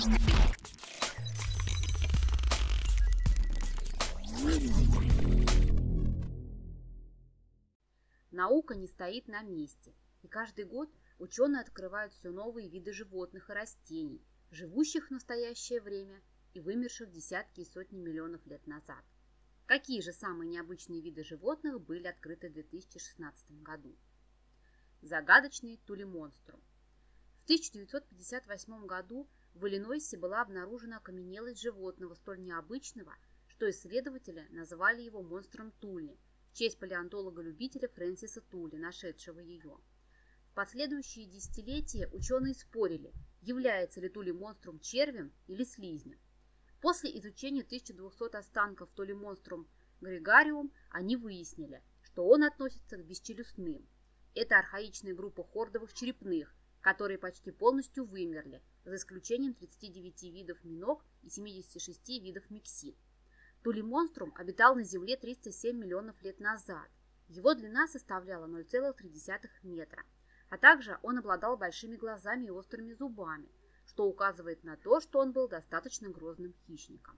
Наука не стоит на месте, и каждый год ученые открывают все новые виды животных и растений, живущих в настоящее время и вымерших десятки и сотни миллионов лет назад. Какие же самые необычные виды животных были открыты в 2016 году? Загадочный тулимонструм. В 1958 году в Иллинойсе была обнаружена окаменелость животного столь необычного, что исследователи назвали его монстром Тули, в честь палеонтолога-любителя Фрэнсиса Тули, нашедшего ее. В последующие десятилетия ученые спорили, является ли тулимонструм червем или слизнем. После изучения 1200 останков тулимонструм грегариум они выяснили, что он относится к бесчелюстным. Это архаичная группа хордовых черепных, которые почти полностью вымерли, за исключением 39 видов миног и 76 видов миксид. Тулимонструм обитал на Земле 307 миллионов лет назад. Его длина составляла 0,3 метра, а также он обладал большими глазами и острыми зубами, что указывает на то, что он был достаточно грозным хищником.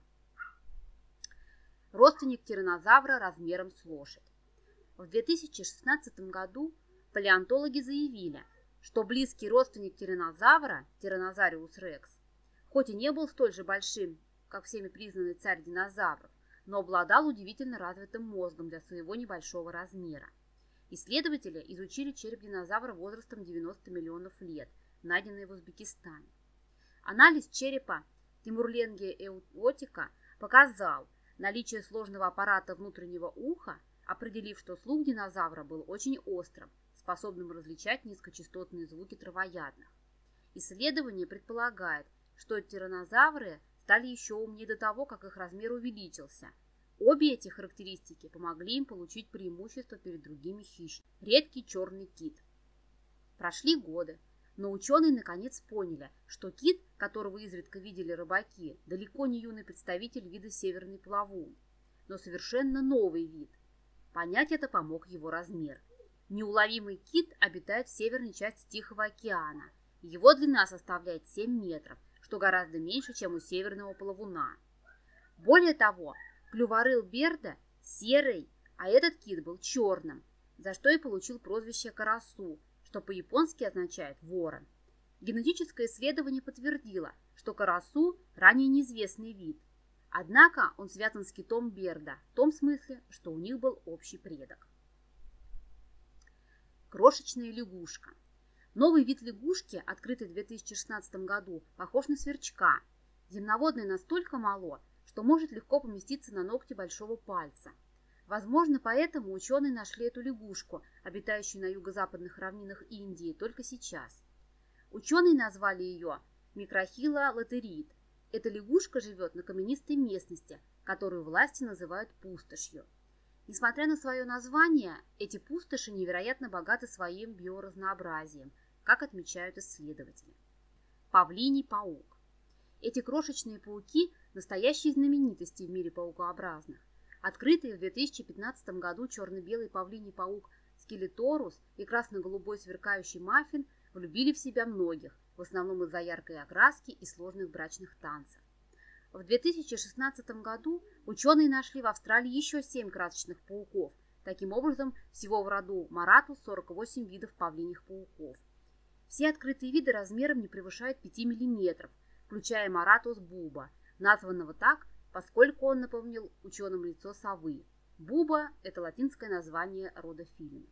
Родственник тираннозавра размером с лошадь. В 2016 году палеонтологи заявили, что близкий родственник тираннозавра, Тираннозариус рекс, хоть и не был столь же большим, как всеми признанный царь динозавров, но обладал удивительно развитым мозгом для своего небольшого размера. Исследователи изучили череп динозавра возрастом 90 миллионов лет, найденный в Узбекистане. Анализ черепа Тимурленгия-эутотика показал наличие сложного аппарата внутреннего уха, определив, что слух динозавра был очень острым, способным различать низкочастотные звуки травоядных. Исследование предполагает, что тираннозавры стали еще умнее до того, как их размер увеличился. Обе эти характеристики помогли им получить преимущество перед другими хищниками. Редкий черный кит. Прошли годы, но ученые наконец поняли, что кит, которого изредка видели рыбаки, далеко не юный представитель вида северный плавун, но совершенно новый вид. Понять это помог его размер. Неуловимый кит обитает в северной части Тихого океана. Его длина составляет 7 метров, что гораздо меньше, чем у северного плавуна. Более того, клюворыл Берда серый, а этот кит был черным, за что и получил прозвище карасу, что по-японски означает ворон. Генетическое исследование подтвердило, что карасу ранее неизвестный вид, однако он связан с китом Берда в том смысле, что у них был общий предок. Крошечная лягушка. Новый вид лягушки, открытый в 2016 году, похож на сверчка. Земноводное настолько мало, что может легко поместиться на ногте большого пальца. Возможно, поэтому ученые нашли эту лягушку, обитающую на юго-западных равнинах Индии, только сейчас. Ученые назвали ее микрохила латерит. Эта лягушка живет на каменистой местности, которую власти называют пустошью. Несмотря на свое название, эти пустоши невероятно богаты своим биоразнообразием, как отмечают исследователи. Павлиний паук. Эти крошечные пауки – настоящие знаменитости в мире паукообразных. Открытые в 2015 году черно-белый павлиний паук Скелеторус и красно-голубой сверкающий маффин влюбили в себя многих, в основном из-за яркой окраски и сложных брачных танцев. В 2016 году ученые нашли в Австралии еще 7 красочных пауков. Таким образом, всего в роду Маратус 48 видов павлиних пауков. Все открытые виды размером не превышают 5 мм, включая Маратус буба, названного так, поскольку он напомнил ученым лицо совы. Буба – это латинское название рода филин.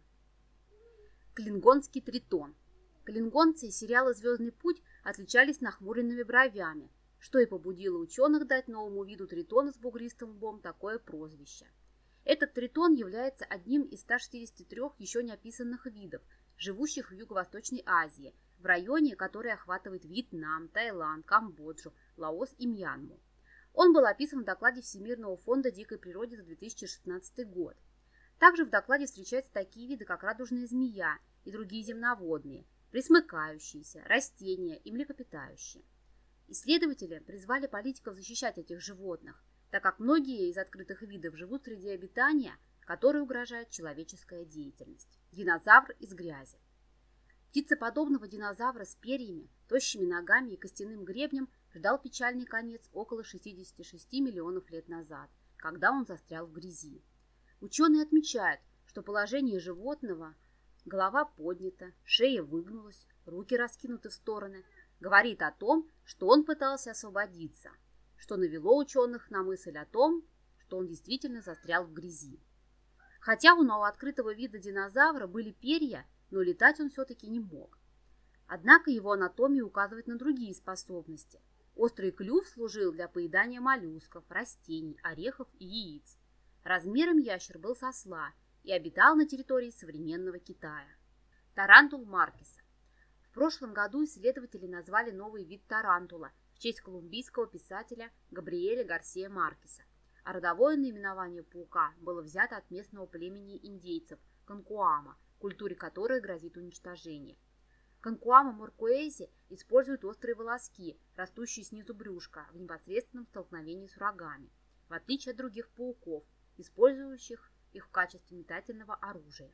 Клингонский тритон. Клингонцы из сериала «Звездный путь» отличались нахмуренными бровями, что и побудило ученых дать новому виду тритона с бугристым лбом такое прозвище. Этот тритон является одним из 163 еще не описанных видов, живущих в Юго-Восточной Азии, в районе, который охватывает Вьетнам, Таиланд, Камбоджу, Лаос и Мьянму. Он был описан в докладе Всемирного фонда дикой природы за 2016 год. Также в докладе встречаются такие виды, как радужная змея и другие земноводные, пресмыкающиеся, растения и млекопитающие. Исследователи призвали политиков защищать этих животных, так как многие из открытых видов живут среди обитания, которой угрожает человеческая деятельность. Динозавр из грязи. Птицеподобного динозавра с перьями, тощими ногами и костяным гребнем ждал печальный конец около 66 миллионов лет назад, когда он застрял в грязи. Ученые отмечают, что положение животного, голова поднята, шея выгнулась, руки раскинуты в стороны, говорит о том, что он пытался освободиться, что навело ученых на мысль о том, что он действительно застрял в грязи. Хотя у новооткрытого вида динозавра были перья, но летать он все-таки не мог. Однако его анатомия указывает на другие способности. Острый клюв служил для поедания моллюсков, растений, орехов и яиц. Размером ящер был с осла и обитал на территории современного Китая. Тарантул маркеса. В прошлом году исследователи назвали новый вид тарантула в честь колумбийского писателя Габриэля Гарсия Маркеса, а родовое наименование паука было взято от местного племени индейцев Канкуама, культуре которой грозит уничтожение. Канкуама моркуэзи используют острые волоски, растущие снизу брюшка, в непосредственном столкновении с врагами, в отличие от других пауков, использующих их в качестве метательного оружия.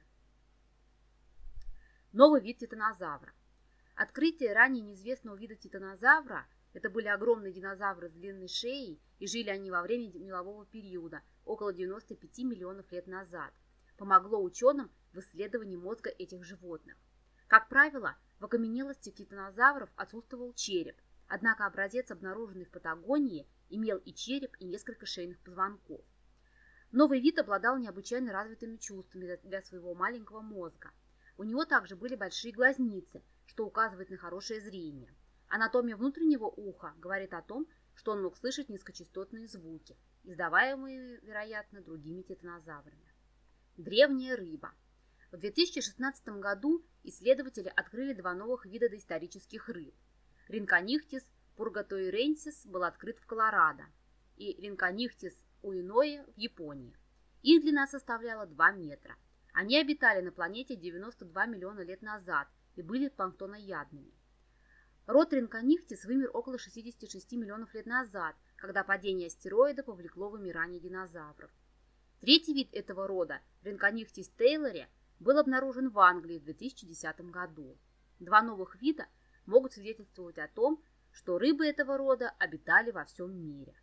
Новый вид титанозавра. Открытие ранее неизвестного вида титанозавра, это были огромные динозавры с длинной шеей, и жили они во время мелового периода, около 95 миллионов лет назад, помогло ученым в исследовании мозга этих животных. Как правило, в окаменелостях титанозавров отсутствовал череп, однако образец, обнаруженный в Патагонии, имел и череп, и несколько шейных позвонков. Новый вид обладал необычайно развитыми чувствами для своего маленького мозга. У него также были большие глазницы, что указывает на хорошее зрение. Анатомия внутреннего уха говорит о том, что он мог слышать низкочастотные звуки, издаваемые, вероятно, другими титанозаврами. Древняя рыба. В 2016 году исследователи открыли два новых вида доисторических рыб. Ринконихтис пургатоиренсис был открыт в Колорадо и Ринконихтис уиное в Японии. Их длина составляла 2 метра. Они обитали на планете 92 миллиона лет назад и были планктоноядными. Род Ринконихтис вымер около 66 миллионов лет назад, когда падение астероида повлекло вымирание динозавров. Третий вид этого рода, Ринконихтис тейлори, был обнаружен в Англии в 2010 году. Два новых вида могут свидетельствовать о том, что рыбы этого рода обитали во всем мире.